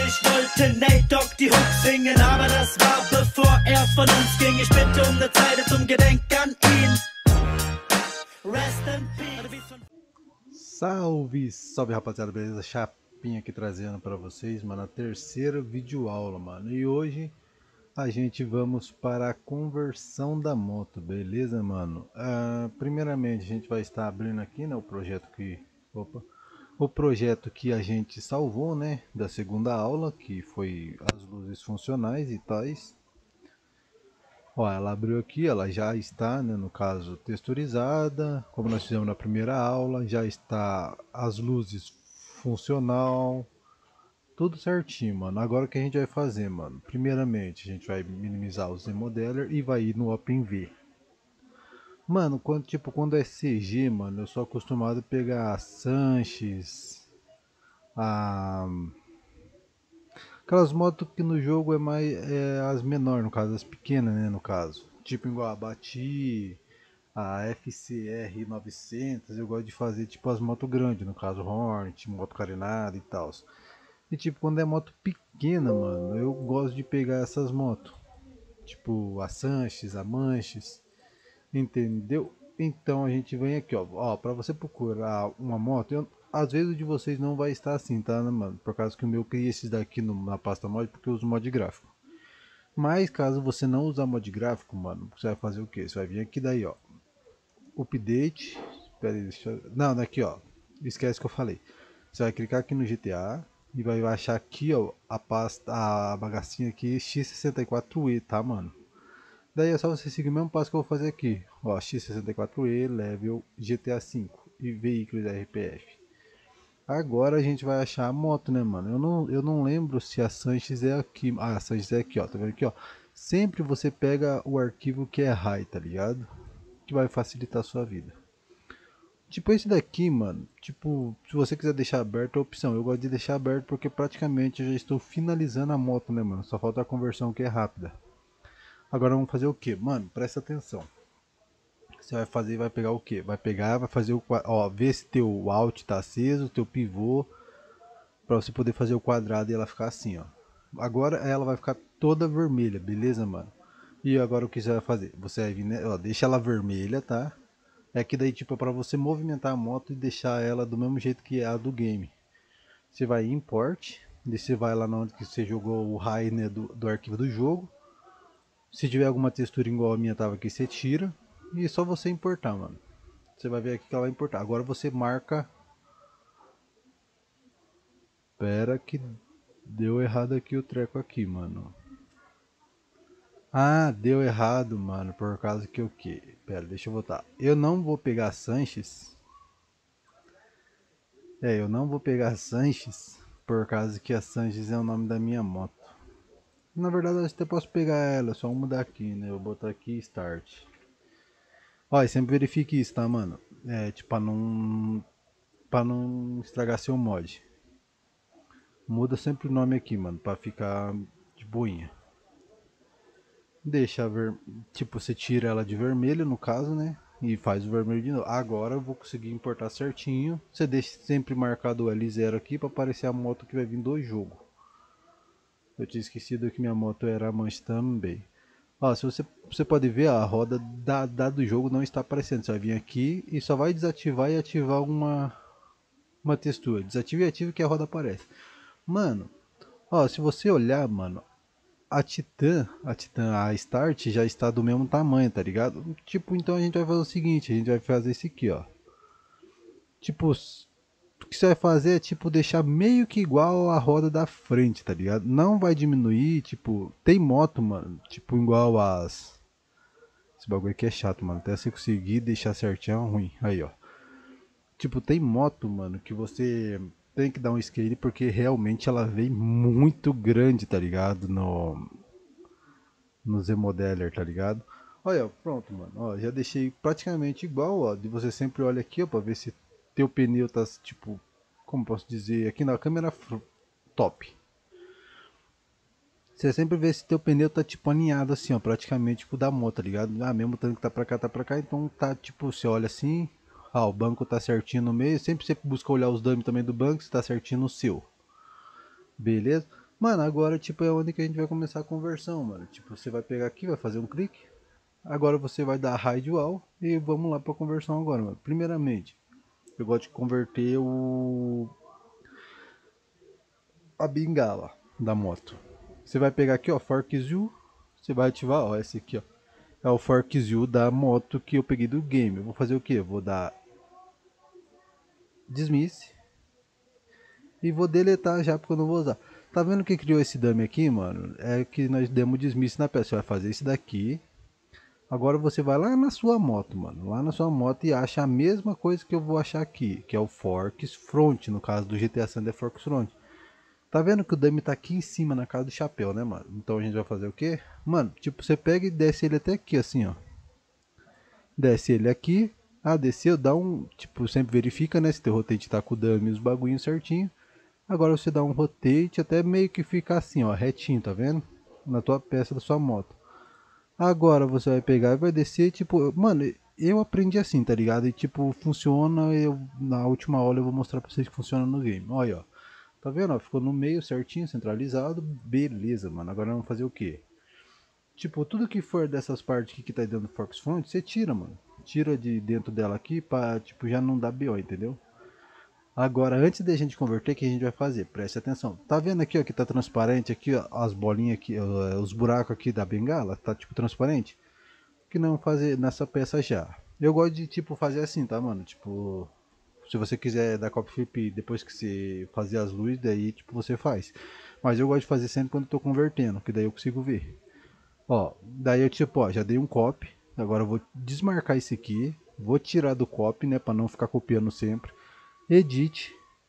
Ich wollte Nate Dogg die Hook singen, aber das war bevor er von uns ging. Ich bitte um eine Zeile zum Gedenk an ihn. Rest in peace. Salve, salve rapaziada, beleza? Chapinha aqui trazendo pra vocês, mano, a terceira videoaula, mano. E hoje a gente vamos para a conversão da moto, beleza, mano? Primeiramente a gente vai estar abrindo aqui, né, o projeto que... Opa! O projeto que a gente salvou, né, da segunda aula, que foi as luzes funcionais e tais. Ó, ela abriu aqui, ela já está, né, no caso, texturizada, como nós fizemos na primeira aula, já está as luzes funcional, tudo certinho, mano. Agora o que a gente vai fazer, mano? Primeiramente, a gente vai minimizar o Z-Modeler e vai ir no OpenV. Mano, quando é CG, mano, eu sou acostumado a pegar a Sanches, aquelas motos que no jogo é mais as menores, no caso, as pequenas, né, no caso. Tipo igual a Bati, a FCR 900, eu gosto de fazer tipo as motos grandes, no caso Hornet, moto carenada e tal. E tipo, quando é moto pequena, mano, eu gosto de pegar essas motos. Tipo a Sanches, a Manches, entendeu? Então a gente vem aqui, ó, para você procurar uma moto, às vezes o de vocês não vai estar assim, tá, né, mano? Por causa que o meu cria esses daqui na pasta mod, porque eu uso mod gráfico. Mas caso você não usar mod gráfico, mano, você vai fazer o que? Você vai vir aqui daí, ó, update, pera aí, não, daqui, ó, esquece que eu falei. Você vai clicar aqui no GTA e vai achar aqui, ó, a pasta, a bagacinha aqui X64E, tá, mano? Daí é só você seguir o mesmo passo que eu vou fazer aqui. Ó, X64E, level GTA V e veículos RPF. Agora a gente vai achar a moto, né, mano? Eu não lembro se a Sanches é aqui. Ah, a Sanches é aqui, ó. Tá vendo aqui, ó? Sempre você pega o arquivo que é high, tá ligado? Que vai facilitar a sua vida. Tipo esse daqui, mano. Tipo, se você quiser deixar aberto, é a opção. Eu gosto de deixar aberto porque praticamente eu já estou finalizando a moto, né, mano? Só falta a conversão que é rápida. Agora vamos fazer o que? Mano, presta atenção. Você vai fazer, vai pegar o que? Vai pegar, vai fazer o ó, ver se teu alt tá aceso, teu pivô, para você poder fazer o quadrado e ela ficar assim, ó. Agora ela vai ficar toda vermelha, beleza, mano? E agora o que você vai fazer? Você vai vir, né, ó, deixa ela vermelha, tá? É que daí tipo é para você movimentar a moto e deixar ela do mesmo jeito que é a do game. Você vai em import, daí você vai lá onde que você jogou o high, né, do arquivo do jogo. Se tiver alguma textura igual a minha tava aqui, você tira. E é só você importar, mano. Você vai ver aqui que ela vai importar. Agora você marca. Pera que deu errado aqui o treco aqui, mano. Ah, deu errado, mano. Por causa que o que? Pera, deixa eu voltar. Eu não vou pegar Sanches. Eu não vou pegar Sanches. Por causa que a Sanches é o nome da minha moto. Na verdade, eu até posso pegar ela. Só mudar aqui, né? Eu vou botar aqui Start. Ó, e sempre verifique isso, tá, mano? Tipo, pra não estragar seu mod. Muda sempre o nome aqui, mano, pra ficar de boinha. Deixa tipo, você tira ela de vermelho, no caso, né? E faz o vermelho de novo. Agora eu vou conseguir importar certinho. Você deixa sempre marcado o L0 aqui pra aparecer a moto que vai vir do jogo. Eu tinha esquecido que minha moto era a Manche também. Ó, se você pode ver, a roda do jogo não está aparecendo. Você vai vir aqui e só vai desativar e ativar uma textura. Desativa e ativa que a roda aparece. Mano, ó, se você olhar, mano, a Start já está do mesmo tamanho, tá ligado? Tipo, então a gente vai fazer o seguinte, a gente vai fazer esse aqui, ó. Tipo, o que você vai fazer é, tipo, deixar meio que igual a roda da frente, tá ligado? Não vai diminuir, tipo, tem moto, mano, tipo, igual as... Esse bagulho aqui é chato, mano, até você conseguir deixar certinho é ruim. Aí, ó. Tipo, tem moto, mano, que você tem que dar um scale porque realmente ela vem muito grande, tá ligado? No Z-Modeler, tá ligado? Olha, pronto, mano. Ó, já deixei praticamente igual, ó. De você sempre olha aqui, ó, pra ver se teu pneu tá, tipo, como posso dizer, aqui na câmera top. Você sempre vê se teu pneu tá, tipo, alinhado assim, ó, praticamente, tipo, da moto, tá ligado? Ah, mesmo tanto que tá pra cá, então tá, tipo, você olha assim, ah, o banco tá certinho no meio, sempre você busca olhar os dummies também do banco, se tá certinho no seu. Beleza? Mano, agora tipo é onde que a gente vai começar a conversão, mano. Tipo, você vai pegar aqui, vai fazer um clique. Agora você vai dar hide all e vamos lá pra conversão agora, mano. Primeiramente, eu gosto de converter a bengala da moto. Você vai pegar aqui, ó, Fork View. Você vai ativar, ó, esse aqui, ó. É o Fork View da moto que eu peguei do game. Eu vou fazer o que? Eu vou dar dismiss e vou deletar já porque eu não vou usar. Tá vendo que criou esse dummy aqui, mano? É que nós demos dismiss na peça. Você vai fazer isso daqui. Agora você vai lá na sua moto, mano. Lá na sua moto e acha a mesma coisa que eu vou achar aqui. Que é o Forks Front. No caso do GTA San Andreas Forks Front. Tá vendo que o dummy tá aqui em cima na casa do chapéu, né, mano? Então a gente vai fazer o quê? Mano, tipo, você pega e desce ele até aqui, assim, ó. Desce ele aqui. Ah, desceu, dá um... Tipo, sempre verifica, né? Se teu rotate tá com o dummy e os bagulhos certinho. Agora você dá um rotate até meio que ficar assim, ó, retinho, tá vendo? Na tua peça da sua moto. Agora você vai pegar e vai descer, tipo, mano, eu aprendi assim, tá ligado? E tipo, funciona, na última aula eu vou mostrar pra vocês que funciona no game. Olha aí, ó. Tá vendo? Ó, ficou no meio certinho, centralizado. Beleza, mano. Agora vamos fazer o quê? Tipo, tudo que for dessas partes aqui que tá dentro do Forks Front, você tira, mano. Tira de dentro dela aqui pra, tipo, já não dar BO, entendeu? Agora, antes da gente converter, o que a gente vai fazer? Preste atenção. Tá vendo aqui, ó, que tá transparente aqui, ó, as bolinhas aqui, ó, os buracos aqui da bengala? Tá, tipo, transparente? O que não fazer nessa peça já? Eu gosto de, tipo, fazer assim, tá, mano? Tipo, se você quiser dar copy flip depois que você fazer as luzes, daí, tipo, você faz. Mas eu gosto de fazer sempre quando eu tô convertendo, que daí eu consigo ver. Ó, daí eu, tipo, ó, já dei um copy. Agora eu vou desmarcar esse aqui. Vou tirar do copy, né, pra não ficar copiando sempre. Edit,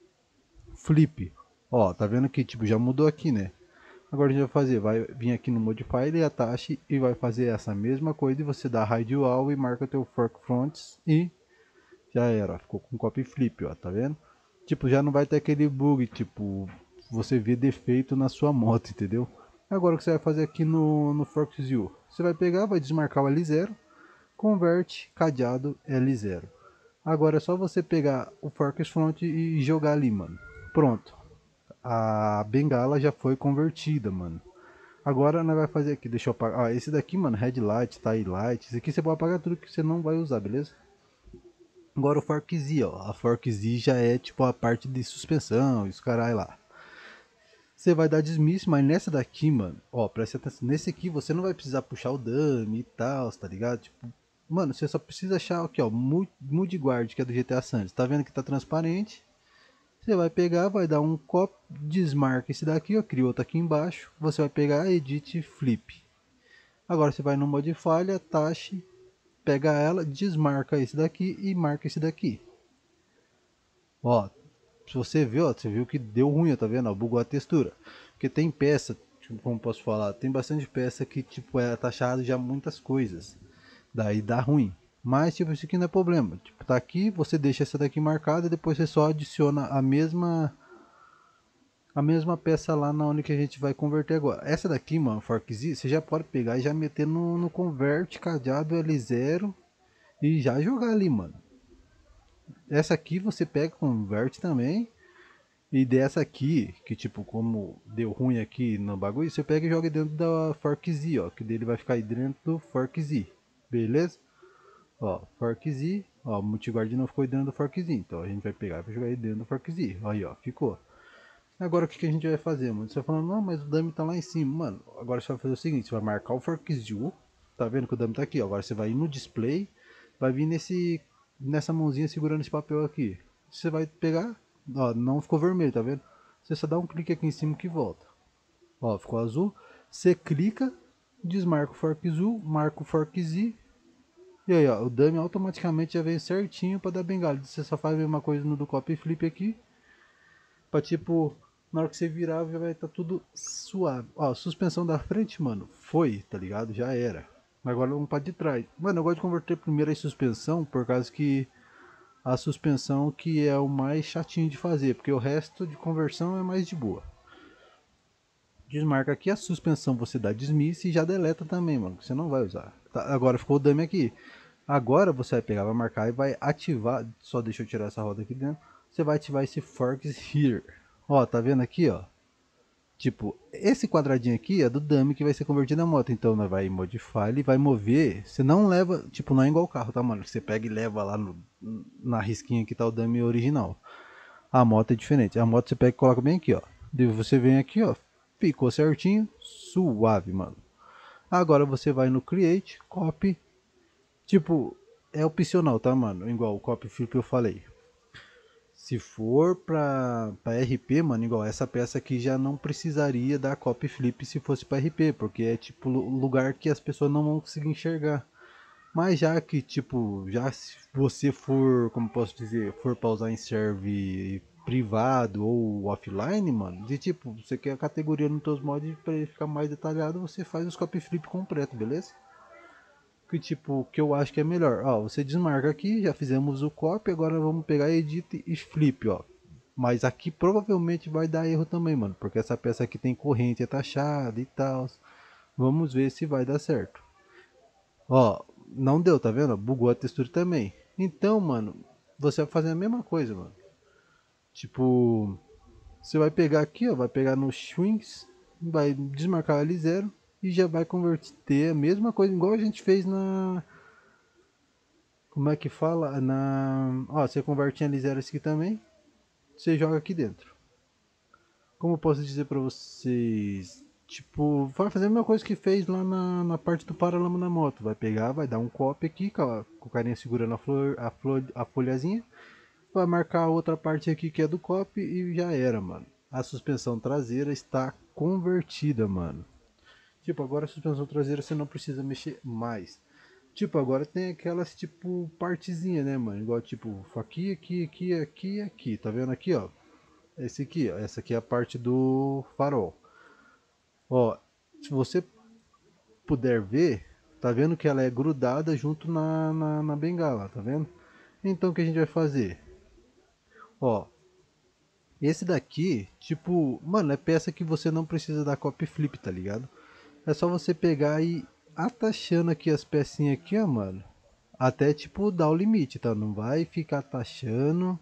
flip. Ó, tá vendo que tipo já mudou aqui, né? Agora a gente vai fazer, vai vir aqui no Modify e Attach e vai fazer essa mesma coisa e você dá Hide All e marca teu Fork Fronts e já era, ó, ficou com copy flip, ó, tá vendo? Tipo, já não vai ter aquele bug, tipo, você vê defeito na sua moto, entendeu? Agora o que você vai fazer aqui no Fork View? Você vai pegar, vai desmarcar o L0, converte cadeado L0. Agora é só você pegar o Forks Front e jogar ali, mano. Pronto. A bengala já foi convertida, mano. Agora nós vai fazer aqui, deixa eu apagar. Ah, esse daqui, mano, headlight, tail light. Esse aqui você pode apagar tudo que você não vai usar, beleza? Agora o Fork Z, ó. A Fork Z já é tipo a parte de suspensão, os caralho lá. Você vai dar dismiss, mas nessa daqui, mano, ó, presta atenção. Nesse aqui você não vai precisar puxar o dummy e tal, tá ligado? Tipo, mano, você só precisa achar aqui, ó, Mood Guard, que é do GTA San Andreas. Tá vendo que tá transparente? Você vai pegar, vai dar um copy, desmarca esse daqui, ó, cria outro aqui embaixo. Você vai pegar, edit, flip. Agora você vai no Modify, Attach, pega ela, desmarca esse daqui e marca esse daqui. Ó, se você viu, ó, você viu que deu ruim, ó, tá vendo? Ó, bugou a textura. Porque tem peça, tipo, como posso falar, tem bastante peça que tipo é taxado já muitas coisas. Daí dá ruim. Mas tipo, isso aqui não é problema. Tipo, tá aqui, você deixa essa daqui marcada e depois você só adiciona a mesma peça lá na onde que a gente vai converter agora. Essa daqui, mano, Fork Z, você já pode pegar e já meter no convert cadeado L0 e já jogar ali, mano. Essa aqui você pega, converte também. E dessa aqui, que tipo, como deu ruim aqui no bagulho, você pega e joga dentro da Fork Z, ó. Que dele vai ficar aí dentro do Fork Z. Beleza? Ó, Fork Z. Ó, o multiguard não ficou dentro do Fork Z. Então a gente vai pegar e vai jogar aí dentro do Fork Z. Aí, ó, ficou. Agora o que a gente vai fazer, mano? Você vai falando, não, mas o dummy tá lá em cima. Mano, agora você vai fazer o seguinte, você vai marcar o Fork Z. Tá vendo que o dummy tá aqui, ó. Agora você vai ir no display, vai vir nessa mãozinha segurando esse papel aqui. Você vai pegar, ó, não ficou vermelho, tá vendo? Você só dá um clique aqui em cima que volta. Ó, ficou azul. Você clica, desmarca o Fork Z, marca o Fork Z. E aí, ó, o dummy automaticamente já vem certinho para dar bengala. Você só faz a mesma coisa no do copy flip aqui. Pra tipo, na hora que você virar vai estar tudo suave. Ó, suspensão da frente, mano, foi, tá ligado? Já era. Agora vamos para de trás. Mano, eu gosto de converter primeiro a suspensão por causa que a suspensão que é o mais chatinho de fazer, porque o resto de conversão é mais de boa. Desmarca aqui a suspensão, você dá dismiss e já deleta também, mano, que você não vai usar. Tá, agora ficou o dummy aqui. Agora você vai pegar, vai marcar e vai ativar, só deixa eu tirar essa roda aqui dentro. Você vai ativar esse Forks Here. Ó, tá vendo aqui, ó? Tipo, esse quadradinho aqui é do dummy que vai ser convertido na moto. Então, nós vai modificar, ele vai mover. Você não leva, tipo, não é igual o carro, tá, mano? Você pega e leva lá na risquinha que tá o dummy original. A moto é diferente. A moto você pega e coloca bem aqui, ó. Daí você vem aqui, ó. Ficou certinho, suave, mano. Agora você vai no Create, Copy. Tipo, é opcional, tá, mano? Igual o Copy Flip que eu falei. Se for pra RP, mano, igual essa peça aqui já não precisaria da copy flip se fosse pra RP, porque é tipo lugar que as pessoas não vão conseguir enxergar. Mas já que, tipo, já se você for, como posso dizer, for pra usar em serve privado ou offline, mano, de tipo, você quer a categoria nos teus mods pra ele ficar mais detalhado, você faz os copy flip completo, beleza? Que tipo, que eu acho que é melhor. Ó, você desmarca aqui, já fizemos o copy, agora vamos pegar edit e flip, ó. Mas aqui provavelmente vai dar erro também, mano, porque essa peça aqui tem corrente é taxada e tal. Vamos ver se vai dar certo. Ó, não deu, tá vendo? Bugou a textura também. Então, mano, você vai fazer a mesma coisa, mano. Tipo, você vai pegar aqui, ó, vai pegar no Shrinks, vai desmarcar ali zero e já vai converter a mesma coisa, igual a gente fez na, como é que fala? Ó, você converte em L0 aqui também. Você joga aqui dentro. Como eu posso dizer pra vocês? Tipo, vai fazer a mesma coisa que fez lá na parte do paralama na moto. Vai pegar, vai dar um copy aqui, com o carinha segurando a folhazinha. Vai marcar a outra parte aqui que é do copy e já era, mano. A suspensão traseira está convertida, mano. Tipo, agora a suspensão traseira você não precisa mexer mais. Tipo, agora tem aquelas, tipo, partezinha, né, mano? Igual, tipo, aqui. Tá vendo aqui, ó? Esse aqui, ó. Essa aqui é a parte do farol. Ó, se você puder ver, tá vendo que ela é grudada junto na bengala, tá vendo? Então, o que a gente vai fazer? Ó, esse daqui, tipo, mano, é peça que você não precisa dar copy flip, tá ligado? É só você pegar e atachando aqui as pecinhas aqui, ó, mano. Até tipo dar o limite, tá? Não vai ficar taxando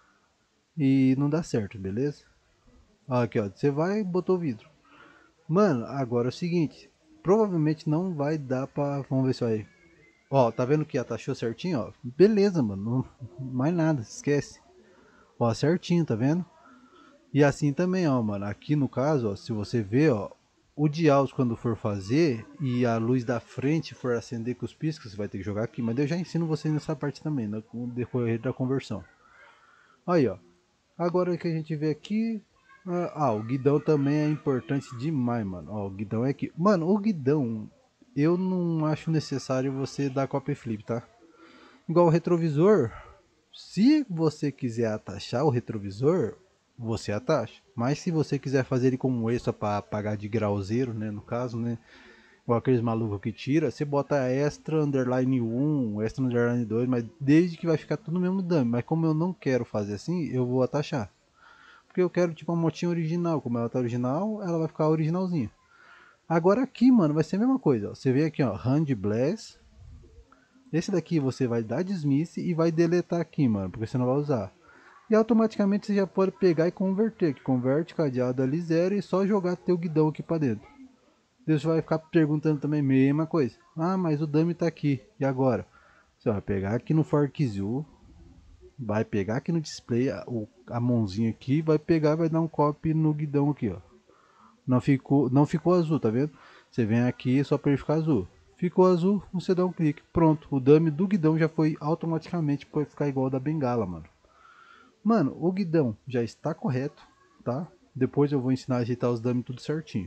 e não dá certo, beleza? Ó, aqui, ó, você vai e botou o vidro. Mano, agora é o seguinte, provavelmente não vai dar pra... Vamos ver se vai... Ó, tá vendo que atachou certinho, ó? Beleza, mano, não, mais nada, esquece. Ó, certinho, tá vendo? E assim também, ó, mano, aqui no caso, ó, se você ver, ó, o dials quando for fazer e a luz da frente for acender com os piscas, você vai ter que jogar aqui, mas eu já ensino você nessa parte também, no decorrer da conversão. Aí, ó. Agora que a gente vê aqui. O guidão também é importante demais, mano. Ó, o guidão é aqui. Mano, o guidão, eu não acho necessário você dar copy flip, tá? Igual o retrovisor. Se você quiser atachar o retrovisor, você atacha. Mas se você quiser fazer ele como extra para pagar de grauzeiro, né? No caso, né? Igual aqueles malucos que tira, você bota extra underline 1, extra underline 2, mas desde que vai ficar tudo no mesmo dummy. Mas como eu não quero fazer assim, eu vou atachar. Porque eu quero tipo uma motinha original. Como ela tá original, ela vai ficar originalzinha. Agora aqui, mano, vai ser a mesma coisa. Ó. Você vê aqui, ó, Hand Blast. Esse daqui você vai dar dismiss e vai deletar aqui, mano, porque você não vai usar. E automaticamente você já pode pegar e converter, que converte cadeado ali zero e só jogar teu guidão aqui pra dentro. Deus vai ficar perguntando também a mesma coisa. Ah, mas o dummy tá aqui. E agora? Você vai pegar aqui no ForkZoo, vai pegar aqui no display a mãozinha aqui, vai pegar, vai dar um copy no guidão aqui, ó. Não ficou azul, tá vendo? Você vem aqui só para ele ficar azul. Ficou azul, você dá um clique. Pronto, o dummy do guidão já foi automaticamente para ficar igual ao da bengala, mano. Mano, o guidão já está correto, tá? Depois eu vou ensinar a ajeitar os dummy tudo certinho.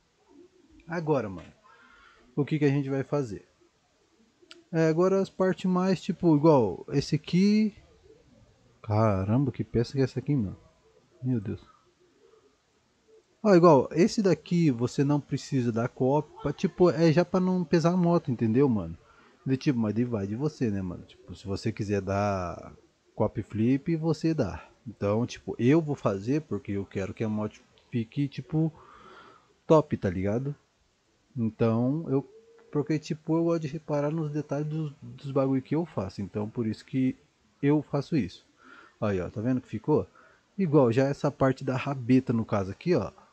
Agora, mano, o que a gente vai fazer? Agora as partes mais, tipo, igual esse aqui. Caramba, que peça que é essa aqui, mano? Meu Deus. Ó, igual, esse daqui você não precisa da copa, tipo, é já pra não pesar a moto, entendeu, mano? De tipo, mas vai de você, né, mano? Tipo, se você quiser dar copy flip, você dá. Então, tipo, eu vou fazer porque eu quero que a moto fique, tipo, top, tá ligado? Então, porque, tipo, eu gosto de reparar nos detalhes dos bagulho que eu faço. Então, por isso que eu faço isso. Aí, ó, tá vendo que ficou? Igual, já essa parte da rabeta no caso aqui, ó.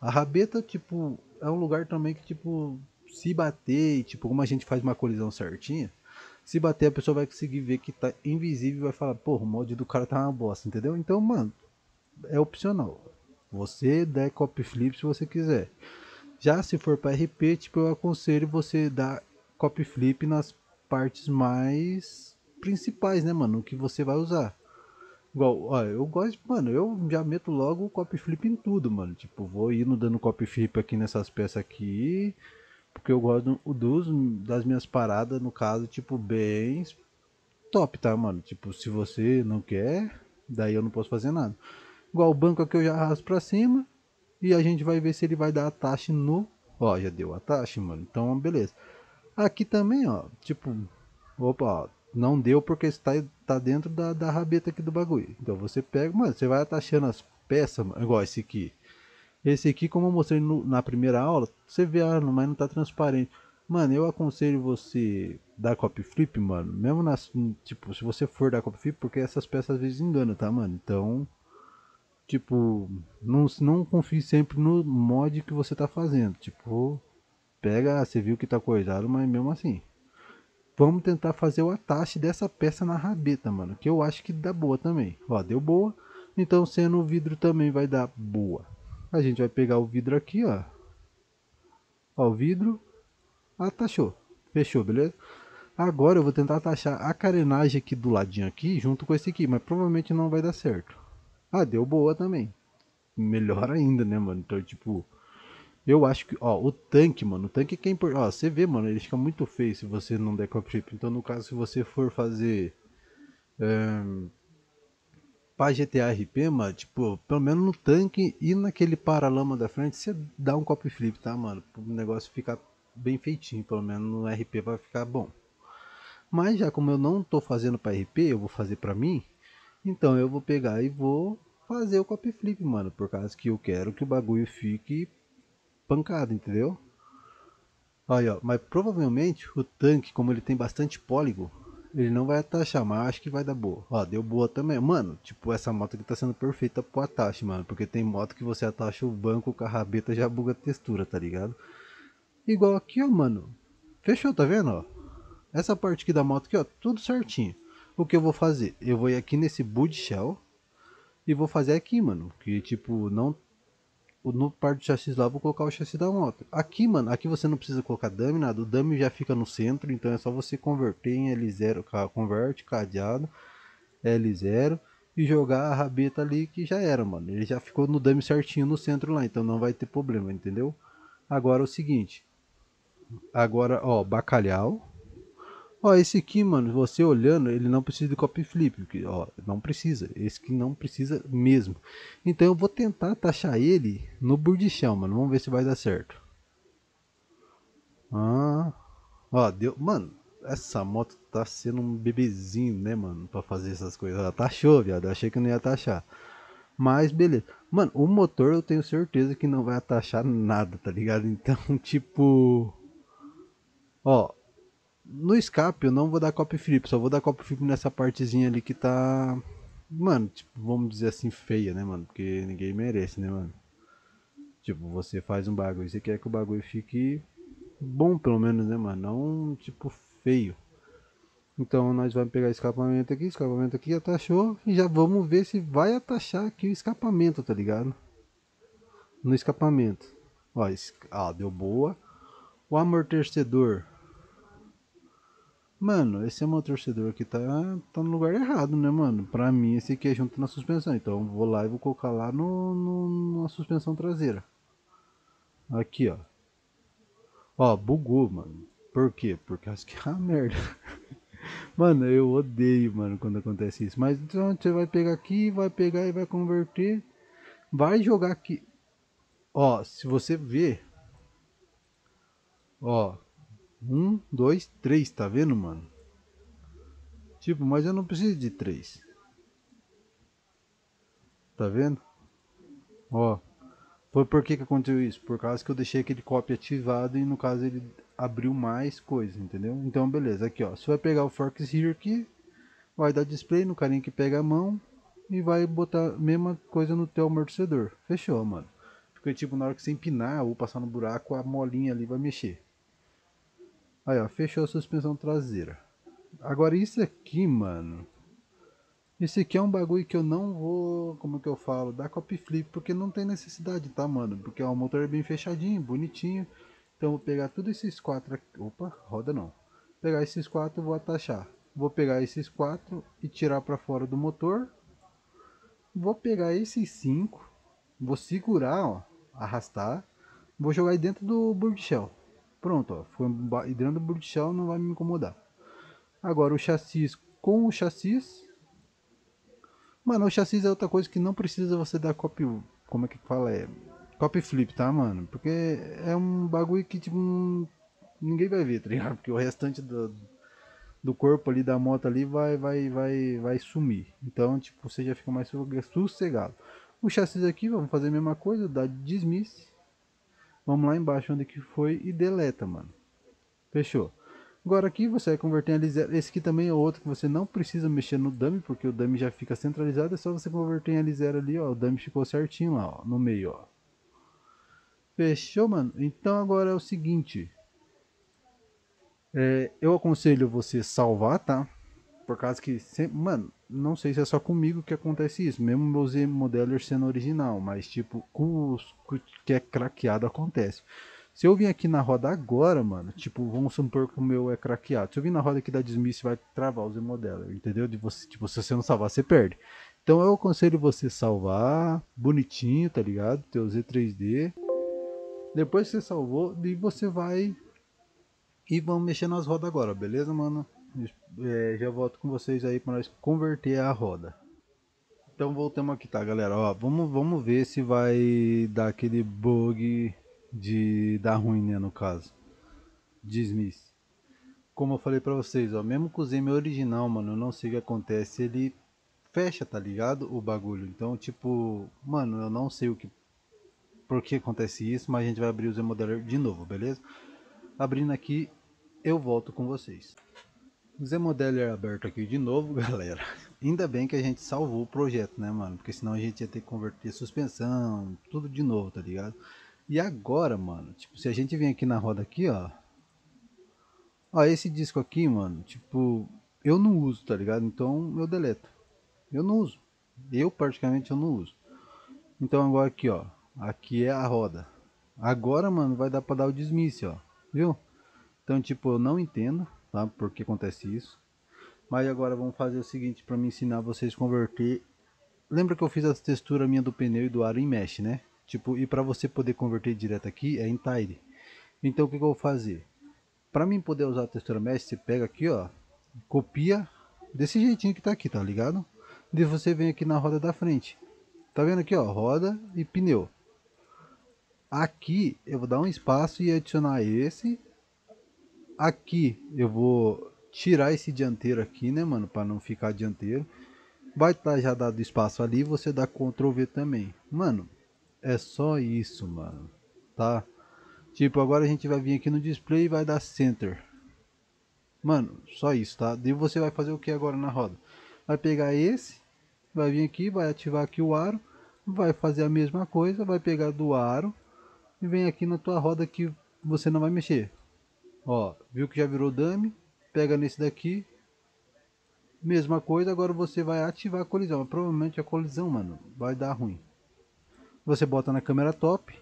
A rabeta, tipo, é um lugar também que, tipo, se bater, tipo, como a gente faz uma colisão certinha, se bater a pessoa vai conseguir ver que tá invisível e vai falar, porra, o mod do cara tá uma bosta, entendeu? Então, mano, é opcional. Você dá copy flip se você quiser. Já se for para RP, tipo, eu aconselho você dar copy flip nas partes mais principais, né, mano? O que você vai usar. Igual, ó, eu gosto, mano, eu já meto logo o copy flip em tudo, mano. Tipo, vou indo dando copy flip aqui nessas peças aqui, porque eu gosto das minhas paradas, no caso, tipo, bem top, tá, mano? Tipo, se você não quer, daí eu não posso fazer nada. Igual o banco aqui eu já arrasto pra cima e a gente vai ver se ele vai dar a taxa no... Ó, já deu a taxa, mano. Então, beleza. Aqui também, ó, tipo, opa, ó, não deu porque está tá dentro da rabeta aqui do bagulho. Então você pega, mano, você vai atachando as peças, mano, igual esse aqui. Esse aqui, como eu mostrei na primeira aula, você vê, ah, mas não tá transparente. Mano, eu aconselho você dar copy flip, mano, mesmo nas, tipo, se você for dar copy flip, porque essas peças às vezes enganam, tá, mano? Então, tipo, não confie sempre no mod que você tá fazendo. Tipo, pega, você viu que tá coisado, mas mesmo assim. Vamos tentar fazer o atache dessa peça na rabeta, mano. Que eu acho que dá boa também. Ó, deu boa. Então, sendo o vidro também vai dar boa. A gente vai pegar o vidro aqui, ó. Ó, o vidro. Atachou. Fechou, beleza? Agora eu vou tentar atachar a carenagem aqui do ladinho aqui, junto com esse aqui. Mas provavelmente não vai dar certo. Ah, deu boa também. Melhor ainda, né, mano? Então, tipo... Eu acho que, ó, o tanque, mano, o tanque que é importante. Ó, você vê, mano, ele fica muito feio se você não der cop flip. Então, no caso, se você for fazer pra GTA RP, mano, tipo, pelo menos no tanque e naquele paralama da frente, você dá um cop flip, tá, mano? O negócio ficar bem feitinho, pelo menos no RP vai ficar bom. Mas já como eu não tô fazendo pra RP, eu vou fazer pra mim, então eu vou pegar e vou fazer o cop flip, mano, por causa que eu quero que o bagulho fique pancado, entendeu? Aí, ó, mas provavelmente o tanque, como ele tem bastante póligo, ele não vai atachar, mas acho que vai dar boa. Ó, deu boa também. Mano, tipo, essa moto aqui tá sendo perfeita pro atache, mano. Porque tem moto que você atacha o banco com a rabeta já buga a textura, tá ligado? Igual aqui, ó, mano. Fechou, tá vendo, ó? Essa parte aqui da moto aqui, ó, tudo certinho. O que eu vou fazer? Eu vou ir aqui nesse boot shell e vou fazer aqui, mano. Que, tipo, não no par do chassi lá, vou colocar o chassi da moto. Aqui, mano, aqui você não precisa colocar dummy, nada. O dummy já fica no centro, então é só você converter em L0, converte, cadeado, L0 e jogar a rabeta ali que já era, mano. Ele já ficou no dummy certinho no centro lá, então não vai ter problema, entendeu? Agora é o seguinte, agora, ó, bacalhau. Ó, esse aqui, mano, você olhando, ele não precisa de copy flip, porque, ó, não precisa. Esse aqui não precisa mesmo. Então eu vou tentar taxar ele no burdichão, mano. Vamos ver se vai dar certo. Ah, ó, deu. Mano, essa moto tá sendo um bebezinho, né, mano, pra fazer essas coisas. Ela taxou, viado. Eu achei que não ia taxar. Mas beleza. Mano, o motor eu tenho certeza que não vai atachar nada, tá ligado? Então, tipo. Ó, no escape eu não vou dar copy flip, só vou dar copy flip nessa partezinha ali que tá. Mano, tipo, vamos dizer assim, feia, né, mano? Porque ninguém merece, né, mano? Tipo, você faz um bagulho, você quer que o bagulho fique bom, pelo menos, né, mano? Não, tipo, feio. Então nós vamos pegar escapamento aqui, atachou e já vamos ver se vai atachar aqui o escapamento, tá ligado? No escapamento. Ó, deu boa. O amortecedor. Mano, esse amortecedor aqui tá no lugar errado, né, mano? Pra mim, esse aqui é junto na suspensão. Então eu vou lá e vou colocar lá na suspensão traseira. Aqui, ó. Ó, bugou, mano. Por quê? Porque acho que é uma merda. Mano, eu odeio, mano, quando acontece isso. Mas então você vai pegar aqui, vai pegar e vai converter. Vai jogar aqui. Ó, se você ver. Ó, um, dois, três, tá vendo, mano? Tipo, mas eu não preciso de três. Tá vendo? Ó, foi por que aconteceu isso? Por causa que eu deixei aquele copy ativado e no caso ele abriu mais coisa, entendeu? Então beleza, aqui ó, você vai pegar o Forks Here aqui, vai dar display no carinha que pega a mão e vai botar a mesma coisa no teu amortecedor. Fechou, mano. Porque tipo, na hora que você empinar ou passar no buraco, a molinha ali vai mexer. Aí ó, fechou a suspensão traseira. Agora isso aqui, mano. Esse aqui é um bagulho que eu não vou, como que eu falo, dar copy flip, porque não tem necessidade, tá, mano? Porque ó, o motor é bem fechadinho, bonitinho. Então eu vou pegar todos esses quatro aqui. Opa, roda não. Pegar esses quatro e vou atachar. Vou pegar esses quatro e tirar para fora do motor. Vou pegar esses cinco, vou segurar, ó, arrastar. Vou jogar aí dentro do board shell. Pronto, ó, foi dentro do board shell, não vai me incomodar. Agora o chassi com o chassi. Mano, o chassi é outra coisa que não precisa você dar copy. Como é que fala? É. Copy flip, tá, mano? Porque é um bagulho que, tipo, ninguém vai ver, tá ligado? Porque o restante do corpo ali da moto ali vai sumir. Então, tipo, você já fica mais sossegado. O chassi aqui, vamos fazer a mesma coisa, dá dismiss. Vamos lá embaixo onde que foi e deleta, mano. Fechou. Agora aqui você vai converter em L0. Esse aqui também é outro que você não precisa mexer no dummy, porque o dummy já fica centralizado. É só você converter em L0 ali, ó. O dummy ficou certinho lá, ó, no meio, ó. Fechou, mano? Então agora é o seguinte. Eu aconselho você salvar, tá? Por causa que, sempre, mano, não sei se é só comigo que acontece isso. Mesmo meu Z Modeler sendo original, mas tipo, com os que é craqueado acontece. Se eu vim aqui na roda agora, mano, tipo, vamos supor que o meu é craqueado. Se eu vim na roda aqui da Dismiss, vai travar o Z Modeler, entendeu? De você, tipo, se você não salvar, você perde. Então eu aconselho você salvar, bonitinho, tá ligado? Teu Z3D. Depois que você salvou, e você vai e vamos mexer nas rodas agora, beleza, mano? Já volto com vocês aí para nós converter a roda. Então voltamos aqui, tá, galera? Ó, vamos ver se vai dar aquele bug de dar ruim, né, no caso. Dismiss. Como eu falei pra vocês, ó, mesmo com o Zeme original, mano, eu não sei o que acontece, ele fecha, tá ligado? O bagulho. Então, tipo, mano, eu não sei por que acontece isso, mas a gente vai abrir o Z Modeler de novo, beleza? Abrindo aqui, eu volto com vocês. Z Modeler aberto aqui de novo, galera. Ainda bem que a gente salvou o projeto, né, mano? Porque senão a gente ia ter que converter suspensão, tudo de novo, tá ligado? E agora, mano, tipo, se a gente vem aqui na roda aqui, ó. Ó, esse disco aqui, mano, tipo, eu não uso, tá ligado? Então eu deleto. Eu não uso. Eu, praticamente, eu não uso. Então agora aqui, ó. Aqui é a roda. Agora, mano, vai dar pra dar o dismiss, ó. Viu? Então, tipo, eu não entendo, tá? Por que acontece isso. Mas agora vamos fazer o seguinte para me ensinar vocês a converter. Lembra que eu fiz a textura minha do pneu e do aro em mesh, né? Tipo, e para você poder converter direto aqui é em tile. Então o que eu vou fazer? Para mim poder usar a textura mesh, você pega aqui, ó, copia desse jeitinho que tá aqui, tá ligado? E você vem aqui na roda da frente. Tá vendo aqui, ó, roda e pneu. Aqui eu vou dar um espaço e adicionar esse. Aqui eu vou tirar esse dianteiro aqui, né, mano, para não ficar dianteiro. Vai estar já dado espaço ali, você dá Ctrl V também. Mano, é só isso, mano, tá? Tipo, agora a gente vai vir aqui no display e vai dar Center. Mano, só isso, tá? Daí você vai fazer o que agora na roda? Vai pegar esse, vai vir aqui, vai ativar aqui o aro, vai fazer a mesma coisa, vai pegar do aro e vem aqui na tua roda que você não vai mexer. Ó, viu que já virou dummy? Pega nesse daqui. Mesma coisa, agora você vai ativar a colisão. Mas provavelmente a colisão, mano, vai dar ruim. Você bota na câmera top.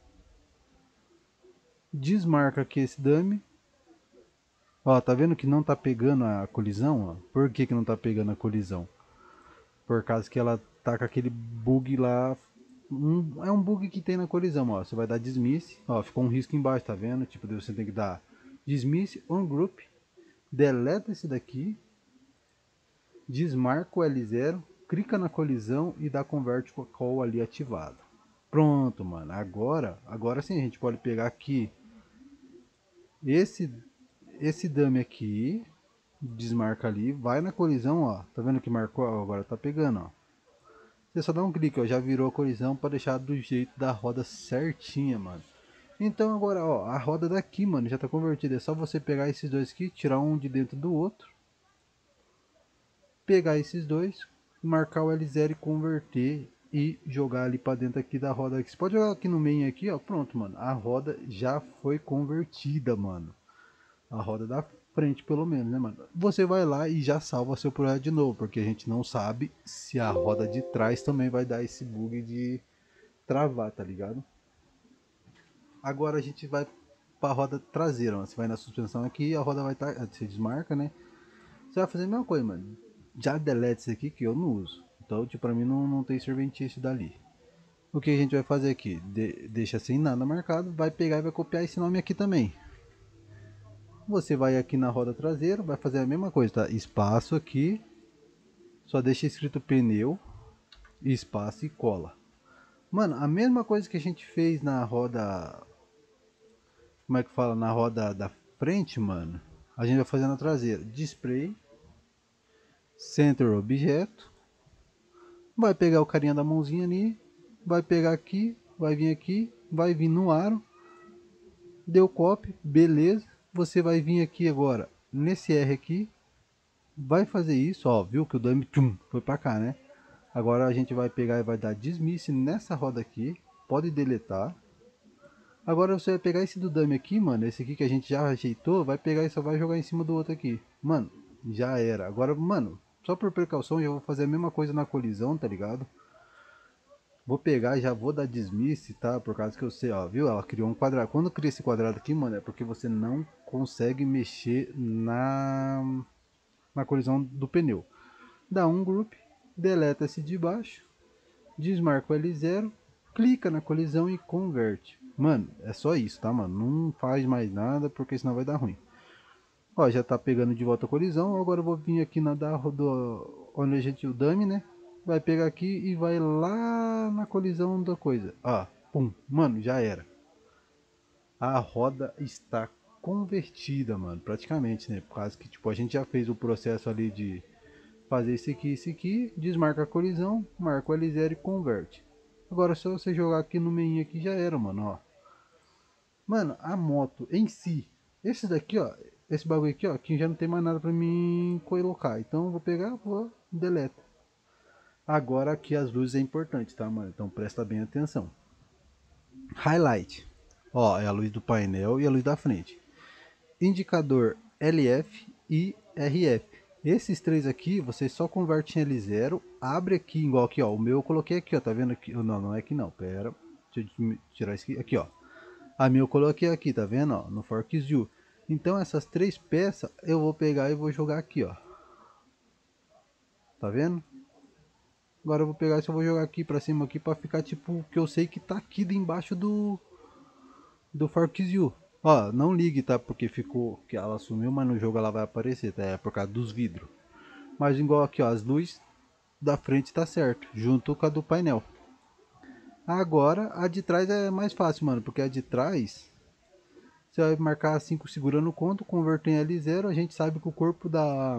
Desmarca aqui esse dummy. Ó, tá vendo que não tá pegando a colisão? Ó? Por que que não tá pegando a colisão? Por causa que ela tá com aquele bug lá. É um bug que tem na colisão, ó. Você vai dar dismiss. Ó, ficou um risco embaixo, tá vendo? Tipo, você tem que dar dismiss on group. Deleta esse daqui. Desmarca o L0, clica na colisão e dá convert com a call ali ativado. Pronto, mano. Agora sim a gente pode pegar aqui esse dummy aqui, desmarca ali, vai na colisão, ó. Tá vendo que marcou? Agora tá pegando, ó. Você só dá um clique, ó, já virou a colisão para deixar do jeito da roda certinha, mano. Então agora, ó, a roda daqui, mano, já tá convertida. É só você pegar esses dois aqui, tirar um de dentro do outro. Pegar esses dois, marcar o L0 e converter e jogar ali pra dentro aqui da roda. Você pode jogar aqui no meio aqui, ó. Pronto, mano. A roda já foi convertida, mano. A roda da frente, pelo menos, né, mano? Você vai lá e já salva seu projeto de novo, porque a gente não sabe se a roda de trás também vai dar esse bug de travar, tá ligado? Agora a gente vai para a roda traseira, mano. Você vai na suspensão aqui, a roda vai estar, você desmarca, né? Você vai fazer a mesma coisa, mano. Já delete isso aqui que eu não uso. Então, tipo, pra mim não tem serventice dali. O que a gente vai fazer aqui? Deixa sem nada marcado, vai pegar e vai copiar esse nome aqui também. Você vai aqui na roda traseira, vai fazer a mesma coisa, tá? Espaço aqui, só deixa escrito pneu, espaço e cola. Mano, a mesma coisa que a gente fez na roda, como é que fala, na roda da frente, mano, a gente vai fazer na traseira. Display, center objeto, vai pegar o carinha da mãozinha ali, vai pegar aqui, vai vir no aro, deu copy, beleza. Você vai vir aqui agora, nesse R aqui, vai fazer isso, ó, viu que o dummy foi pra cá, né? Agora a gente vai pegar e vai dar dismiss nessa roda aqui, pode deletar. Agora você vai pegar esse do dummy aqui, mano, esse aqui que a gente já ajeitou, vai pegar e só vai jogar em cima do outro aqui. Mano, já era. Agora, mano, só por precaução eu vou fazer a mesma coisa na colisão, tá ligado? Vou pegar e já vou dar dismiss, tá? Por causa que eu sei, ó, viu? Ela criou um quadrado. Quando cria esse quadrado aqui, mano, é porque você não consegue mexer na colisão do pneu. Dá um group, deleta esse de baixo, desmarca o L0, clica na colisão e converte. Mano, é só isso, tá, mano? Não faz mais nada, porque senão vai dar ruim. Ó, já tá pegando de volta a colisão. Agora eu vou vir aqui na onde a gente o dummy, né? Vai pegar aqui e vai lá na colisão da coisa. Ó, pum, mano, já era. A roda está convertida, mano, praticamente, né? Por causa que, tipo, a gente já fez o processo ali de fazer esse aqui, desmarca a colisão, marca o L0 e converte. Agora é só você jogar aqui no meio aqui, já era, mano, ó. Mano, a moto em si, esse daqui, ó, esse bagulho aqui, ó, aqui já não tem mais nada pra mim colocar. Então eu vou pegar, vou deleta. Agora aqui as luzes é importante, tá, mano? Então presta bem atenção. Highlight, ó, é a luz do painel e a luz da frente. Indicador LF e RF. Esses três aqui, você só converte em L0, abre aqui, igual aqui, ó, o meu eu coloquei aqui, ó, tá vendo aqui? Não, não é aqui não, pera, deixa eu tirar isso aqui, ó. A minha eu coloquei aqui, tá vendo, ó, no Forks View. Então essas três peças eu vou pegar e vou jogar aqui, ó. Tá vendo? Agora eu vou pegar e só vou jogar aqui pra cima aqui pra ficar tipo, que eu sei que tá aqui embaixo do Forks View. Ó, não ligue, tá? Porque ficou que ela sumiu, mas no jogo ela vai aparecer, tá? É por causa dos vidros. Mas igual aqui, ó, as luzes da frente tá certo, junto com a do painel. Agora a de trás é mais fácil, mano, porque a de trás você vai marcar 5 segurando o ponto, converter em L0, a gente sabe que o corpo da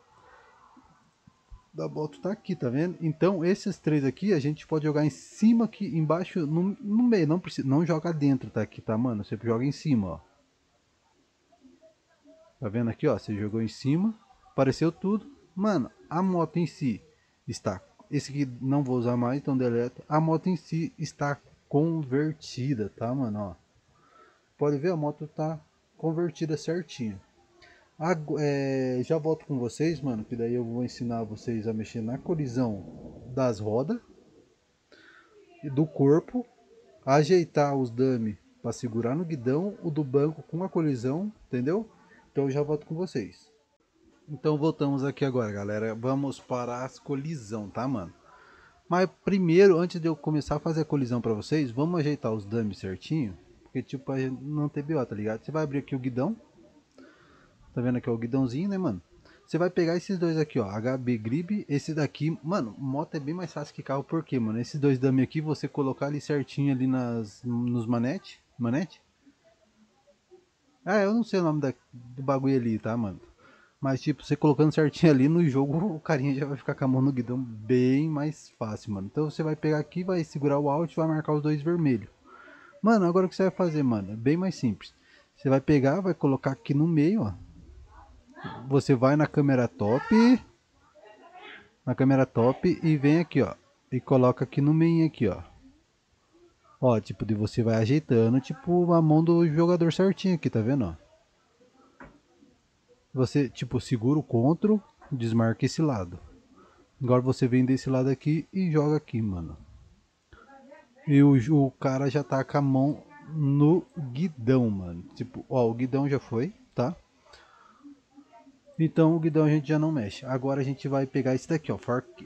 moto tá aqui, tá vendo? Então esses três aqui a gente pode jogar em cima aqui, embaixo, no meio, não precisa, não joga dentro, tá aqui, tá, mano? Você joga em cima, ó. Tá vendo aqui, ó? Você jogou em cima, apareceu tudo. Mano, a moto em si está, esse aqui não vou usar mais, então deleto. A moto em si está convertida, tá, mano, ó. Pode ver, a moto tá convertida certinho. Já volto com vocês, mano, que daí eu vou ensinar vocês a mexer na colisão das rodas e do corpo, ajeitar os dummy para segurar no guidão, o do banco com a colisão, entendeu? Então eu já volto com vocês. Então voltamos aqui agora, galera. Vamos para as colisão, tá, mano? Mas primeiro, antes de eu começar a fazer a colisão para vocês, vamos ajeitar os dummy certinho, porque tipo a gente não tem BO, tá ligado? Você vai abrir aqui o guidão. Tá vendo aqui ó, o guidãozinho, né, mano? Você vai pegar esses dois aqui, ó, HB Grip, esse daqui, mano, moto é bem mais fácil que carro, porque, mano, esses dois dummy aqui, você colocar ali certinho ali nos manete? Eu não sei o nome do bagulho ali, tá, mano? Mas, tipo, você colocando certinho ali no jogo, o carinha já vai ficar com a mão no guidão bem mais fácil, mano. Então você vai pegar aqui, vai segurar o Alt e vai marcar os dois vermelhos. Mano, agora o que você vai fazer, mano? É bem mais simples. Você vai pegar, vai colocar aqui no meio, ó. Você vai na câmera top e vem aqui, ó, e coloca aqui no meio aqui, ó. Ó, tipo, de você vai ajeitando, tipo, a mão do jogador certinho aqui, tá vendo, ó? Você, tipo, segura o CTRL, desmarca esse lado. Agora você vem desse lado aqui e joga aqui, mano. E o cara já tá com a mão no guidão, mano. Tipo, ó, o guidão já foi, tá? Então o guidão a gente já não mexe. Agora a gente vai pegar esse daqui, ó.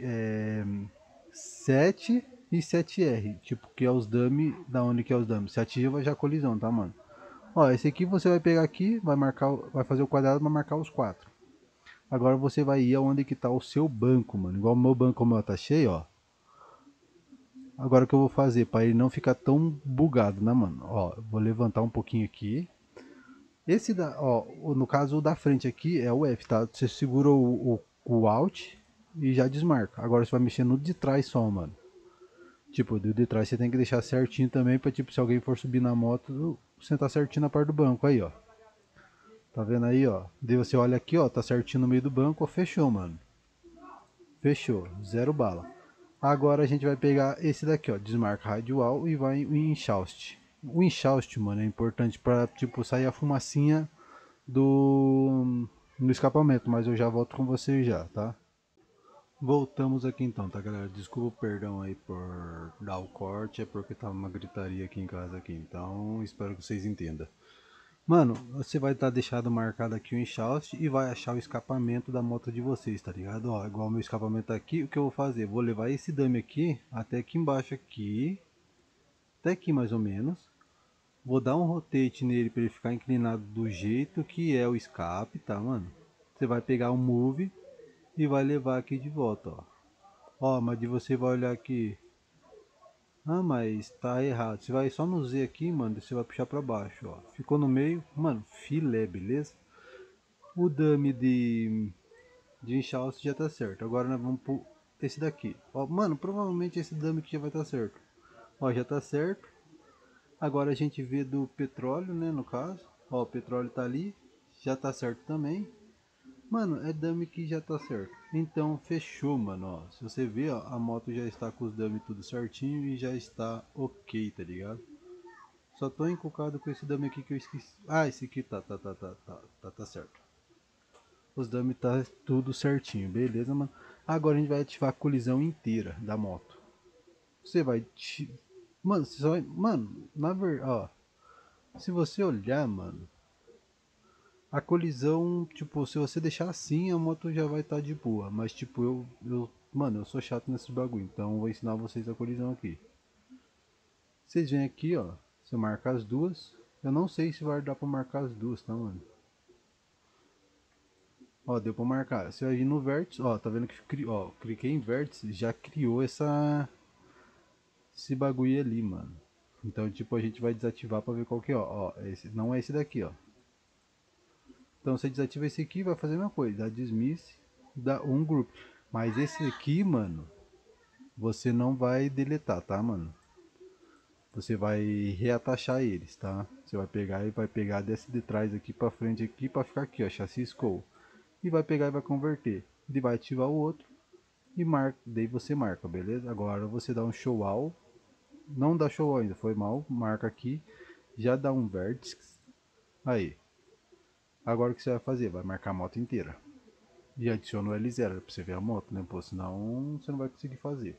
7 e 7R. Tipo, que é os dummy. Da onde que é os dummy? Se ativa já colisão, tá, mano? Ó, esse aqui você vai pegar aqui, vai marcar, vai fazer o quadrado para marcar os 4. Agora você vai ir aonde que tá o seu banco, mano. Igual o meu banco, como tá cheio, ó. Agora o que eu vou fazer para ele não ficar tão bugado, né, mano? Ó, vou levantar um pouquinho aqui. Esse da, ó, no caso o da frente aqui é o F, tá? Você segura o Alt e já desmarca. Agora você vai mexer no de trás só, mano. Tipo, o de trás você tem que deixar certinho também pra, tipo, se alguém for subir na moto, sentar certinho na parte do banco aí, ó. Tá vendo aí, ó? Daí você olha aqui, ó, tá certinho no meio do banco, ó, fechou, mano. Fechou, zero bala. Agora a gente vai pegar esse daqui, ó, desmarca radial e vai em enxauste. O enxauste, mano, é importante pra, tipo, sair a fumacinha do escapamento, mas eu já volto com vocês já, tá? Voltamos aqui então, tá, galera? Desculpa o perdão aí por dar o corte, é porque tava uma gritaria aqui em casa aqui, então espero que vocês entendam. Mano, você vai estar deixado marcado aqui o enxauste e vai achar o escapamento da moto de vocês, tá ligado? Ó, igual o meu escapamento aqui, o que eu vou fazer? Vou levar esse dummy aqui até aqui embaixo aqui, até aqui mais ou menos. Vou dar um rotate nele para ele ficar inclinado do jeito que é o escape, tá, mano? Você vai pegar o move e vai levar aqui de volta, ó. Ó, mas de você vai olhar aqui. Ah, mas tá errado. Você vai só no Z aqui, mano, você vai puxar para baixo, ó. Ficou no meio, mano, filé, beleza? O dummy de enxauste já tá certo. Agora nós vamos pro esse daqui. Ó, mano, provavelmente esse dummy aqui já vai estar certo. Ó, já tá certo. Agora a gente vê do petróleo, né, no caso. Ó, o petróleo tá ali. Já tá certo também. Mano, é dummy que já tá certo. Então, fechou, mano, ó. Se você ver, ó, a moto já está com os dummy tudo certinho e já está ok, tá ligado? Só tô encucado com esse dummy aqui que eu esqueci. Ah, esse aqui tá certo. Os dummy tá tudo certinho, beleza, mano? Agora a gente vai ativar a colisão inteira da moto. Você vai... Mano, você só vai... Mano, na verdade, ó. Se você olhar, mano, a colisão, tipo, se você deixar assim, a moto já vai estar de boa. Mas, tipo, mano, eu sou chato nesse bagulho, então eu vou ensinar vocês a colisão aqui. Vocês vêm aqui, ó, você marca as duas. Eu não sei se vai dar pra marcar as duas, tá, mano? Ó, deu pra marcar. Você vai vir no vértice, ó, tá vendo que, ó, cliquei em vértice, já criou esse bagulho ali, mano. Então, tipo, a gente vai desativar pra ver qual que é, ó. Esse, não é esse daqui, ó. Então você desativa esse aqui, vai fazer a mesma coisa, dá dismiss, dá um grupo. Mas esse aqui, mano, você não vai deletar, tá, mano? Você vai reatachar eles, tá? Você vai pegar e vai pegar desse de trás aqui pra frente aqui pra ficar aqui, ó, chassis Skull. E vai pegar e vai converter. Ele vai ativar o outro e marca, daí você marca, beleza? Agora você dá um show all, não dá show all ainda, foi mal, marca aqui, já dá um vértice. Aí. Agora o que você vai fazer? Vai marcar a moto inteira. E adiciona o L0 pra você ver a moto, né? Pô, senão você não vai conseguir fazer.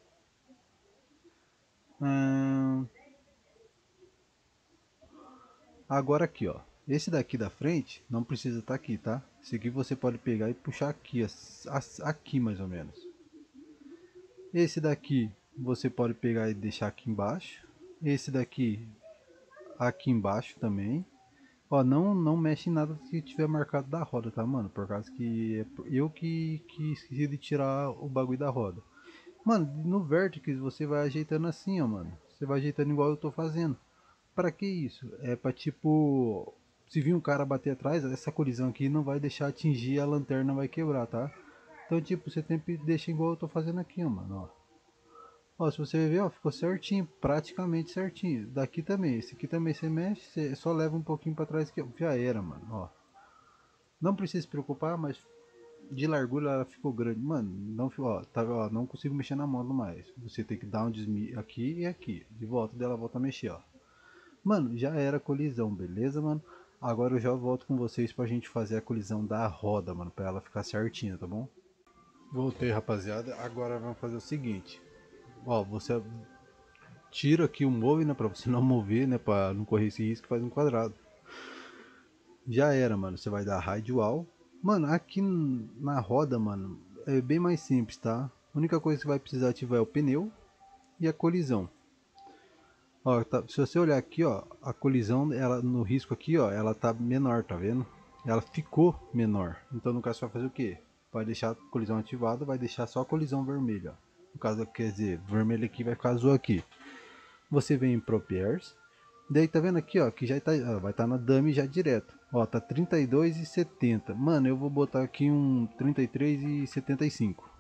Agora aqui, ó. Esse daqui da frente não precisa estar aqui, tá? Esse aqui você pode pegar e puxar aqui, aqui mais ou menos. Esse daqui você pode pegar e deixar aqui embaixo. Esse daqui aqui embaixo também. Ó, não mexe em nada que tiver marcado da roda, tá, mano? Por causa que eu que esqueci de tirar o bagulho da roda. Mano, no vértice você vai ajeitando assim, ó, mano. Você vai ajeitando igual eu tô fazendo. Pra que isso? É pra, tipo, se vir um cara bater atrás, essa colisão aqui não vai deixar atingir a lanterna, vai quebrar, tá? Então, tipo, você sempre deixa igual eu tô fazendo aqui, ó, mano, ó. Ó, se você ver, ó, ficou certinho, praticamente certinho. Daqui também, esse aqui também você mexe, você só leva um pouquinho pra trás que já era, mano, ó. Não precisa se preocupar, mas de largura ela ficou grande. Mano, não, ó, tá, ó, não consigo mexer na moto mais. Você tem que dar um desmi aqui e aqui. De volta dela volta a mexer, ó. Mano, já era a colisão, beleza, mano? Agora eu já volto com vocês pra gente fazer a colisão da roda, mano, pra ela ficar certinha, tá bom? Voltei, rapaziada. Agora vamos fazer o seguinte. Ó, você tira aqui o move, né, pra você não mover, né, pra não correr esse risco, faz um quadrado. Já era, mano. Você vai dar radial. Mano, aqui na roda, mano, é bem mais simples, tá? A única coisa que você vai precisar ativar é o pneu e a colisão. Ó, tá, se você olhar aqui, ó, a colisão, ela no risco aqui, ó, ela tá menor, tá vendo? Ela ficou menor. Então no caso você vai fazer o quê? Vai deixar a colisão ativada, vai deixar só a colisão vermelha. Ó. No caso, quer dizer, vermelho aqui vai ficar azul aqui. Você vem em Propairs. Daí tá vendo aqui, ó, que já tá, ó, vai estar na dummy já direto. Ó, tá 32,70. Mano, eu vou botar aqui um 33,75.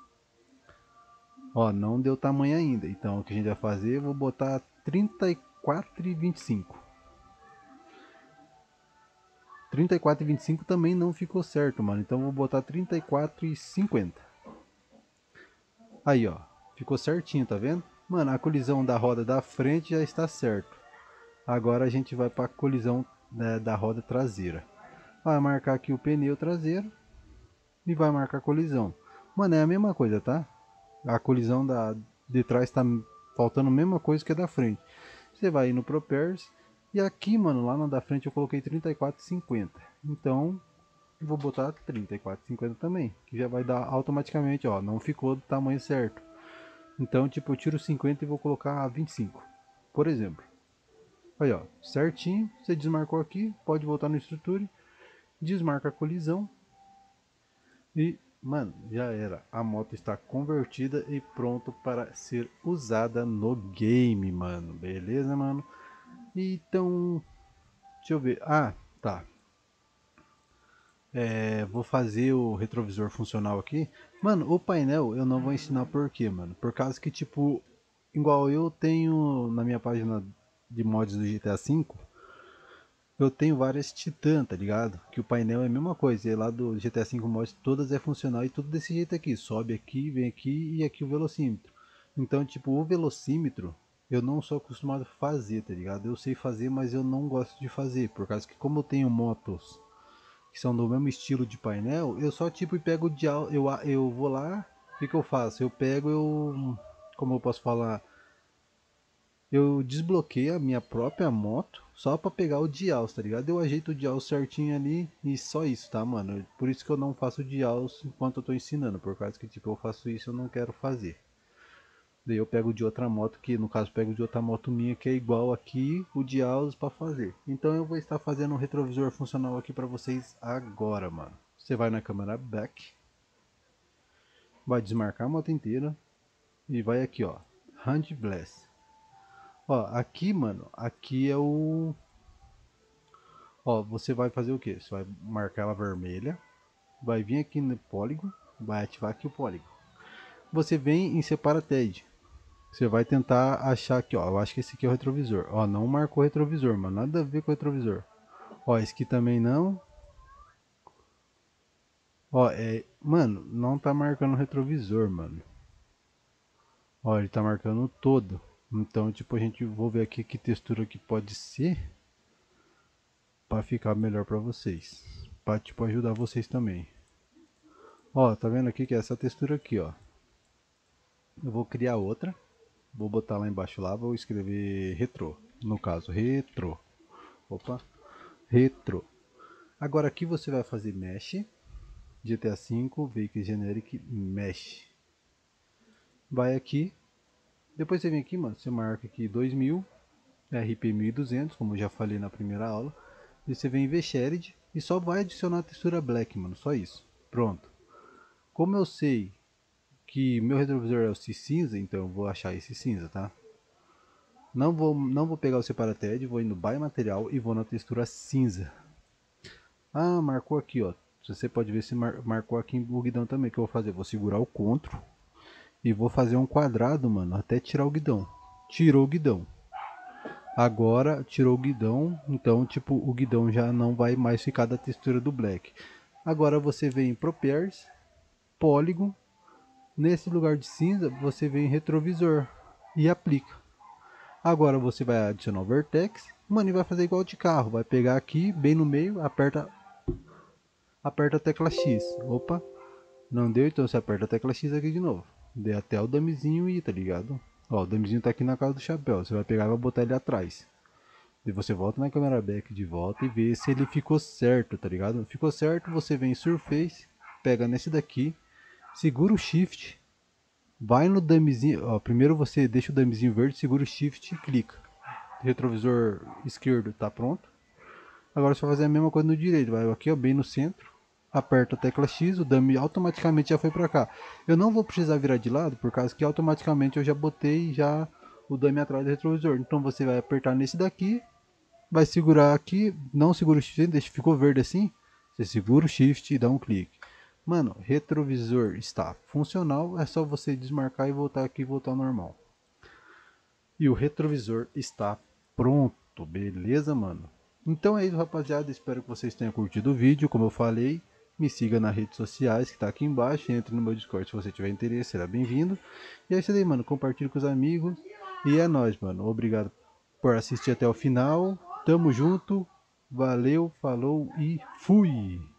Ó, não deu tamanho ainda. Então o que a gente vai fazer, eu vou botar 34,25. 34,25 também não ficou certo, mano. Então eu vou botar 34,50. Aí, ó, ficou certinho, tá vendo? Mano, a colisão da roda da frente já está certo. Agora a gente vai para a colisão, né, da roda traseira. Vai marcar aqui o pneu traseiro e vai marcar a colisão. Mano, é a mesma coisa, tá? A colisão de trás está faltando a mesma coisa que a da frente. Você vai ir no Propairs e aqui, mano, lá na da frente eu coloquei 34,50. Então, eu vou botar 34,50 também, que já vai dar automaticamente, ó, não ficou do tamanho certo. Então, tipo, eu tiro 50 e vou colocar 25, por exemplo. Aí, ó, certinho, você desmarcou aqui, pode voltar no Structure, desmarca a colisão e, mano, já era. A moto está convertida e pronto para ser usada no game, mano. Beleza, mano? Então, deixa eu ver. Ah, tá. Vou fazer o retrovisor funcional aqui. Mano, o painel eu não vou ensinar por quê, mano. Por causa que, tipo, igual eu tenho na minha página de mods do GTA V, eu tenho várias Titan, tá ligado? Que o painel é a mesma coisa. E lá do GTA V mods todas é funcional e tudo desse jeito aqui. Sobe aqui, vem aqui e aqui o velocímetro. Então, tipo, o velocímetro eu não sou acostumado a fazer, tá ligado? Eu sei fazer, mas eu não gosto de fazer. Por causa que como eu tenho motos que são do mesmo estilo de painel, eu só tipo pego o dial, eu vou lá, o que eu faço? Eu pego, como eu posso falar, eu desbloqueio a minha própria moto só pra pegar o dial, tá ligado? Eu ajeito o dial certinho ali e só isso, tá, mano? Por isso que eu não faço dial enquanto eu tô ensinando, por causa que tipo eu faço isso, eu não quero fazer. Daí eu pego de outra moto, que no caso pego de outra moto minha que é igual aqui o de Aos para fazer. Então eu vou estar fazendo um retrovisor funcional aqui para vocês agora, mano. Você vai na câmera back, vai desmarcar a moto inteira e vai aqui, ó, Hand Blast. Ó, aqui, mano, aqui é o... Ó, você vai fazer o que? Você vai marcar ela vermelha, vai vir aqui no polígono, vai ativar aqui o polígono. Você vem em Separa TED. Você vai tentar achar aqui, ó. Eu acho que esse aqui é o retrovisor. Ó, não marcou retrovisor, mano. Nada a ver com o retrovisor. Ó, esse aqui também não. Ó, mano, não tá marcando retrovisor, mano. Ó, ele tá marcando todo. Então, tipo, a gente vou ver aqui que textura que pode ser. Pra ficar melhor pra vocês. Pra, tipo, ajudar vocês também. Ó, tá vendo aqui que é essa textura aqui, ó. Eu vou criar outra. Vou botar lá embaixo lá, vou escrever retro. No caso, retro. Opa, retro. Agora aqui você vai fazer mesh. GTA V, Vehicle Generic Mesh. Vai aqui. Depois você vem aqui, mano. Você marca aqui 2000. RP 1200, como eu já falei na primeira aula. E você vem em V-Shaded e só vai adicionar a textura Black, mano. Só isso. Pronto. Como eu sei que meu retrovisor é o cinza, então eu vou achar esse cinza, tá? Não vou pegar o Separated, vou ir no Buy Material e vou na textura cinza. Ah, marcou aqui, ó. Você pode ver se marcou aqui o guidão também. Que eu vou fazer? Vou segurar o CTRL e vou fazer um quadrado, mano, até tirar o guidão. Tirou o guidão. Agora tirou o guidão, então tipo o guidão já não vai mais ficar da textura do Black. Agora você vem em Properties, Polygon, nesse lugar de cinza você vem em retrovisor e aplica. Agora você vai adicionar o Vertex, mano, e vai fazer igual de carro, vai pegar aqui, bem no meio, aperta a tecla X, opa, não deu, então você aperta a tecla X aqui de novo, deu até o dummyzinho ir, tá ligado? Ó, o dummyzinho tá aqui na casa do chapéu, você vai pegar e vai botar ele atrás. E você volta na câmera back de volta e vê se ele ficou certo, tá ligado? Ficou certo, você vem em Surface, pega nesse daqui, segura o Shift, vai no dummyzinho, ó, primeiro você deixa o dummyzinho verde, segura o Shift e clica. Retrovisor esquerdo tá pronto. Agora você vai fazer a mesma coisa no direito, vai aqui ó, bem no centro, aperta a tecla X, o dummy automaticamente já foi pra cá. Eu não vou precisar virar de lado, por causa que automaticamente eu já botei já o dummy atrás do retrovisor. Então você vai apertar nesse daqui, vai segurar aqui, não segura o shift, deixa, ficou verde assim, você segura o shift e dá um clique. Mano, retrovisor está funcional, é só você desmarcar e voltar aqui e voltar ao normal. E o retrovisor está pronto, beleza, mano? Então é isso, rapaziada, espero que vocês tenham curtido o vídeo, como eu falei, me siga nas redes sociais que está aqui embaixo, entre no meu Discord se você tiver interesse, será bem-vindo. E é isso aí, mano, compartilhe com os amigos, e é nóis, mano, obrigado por assistir até o final. Tamo junto, valeu, falou e fui!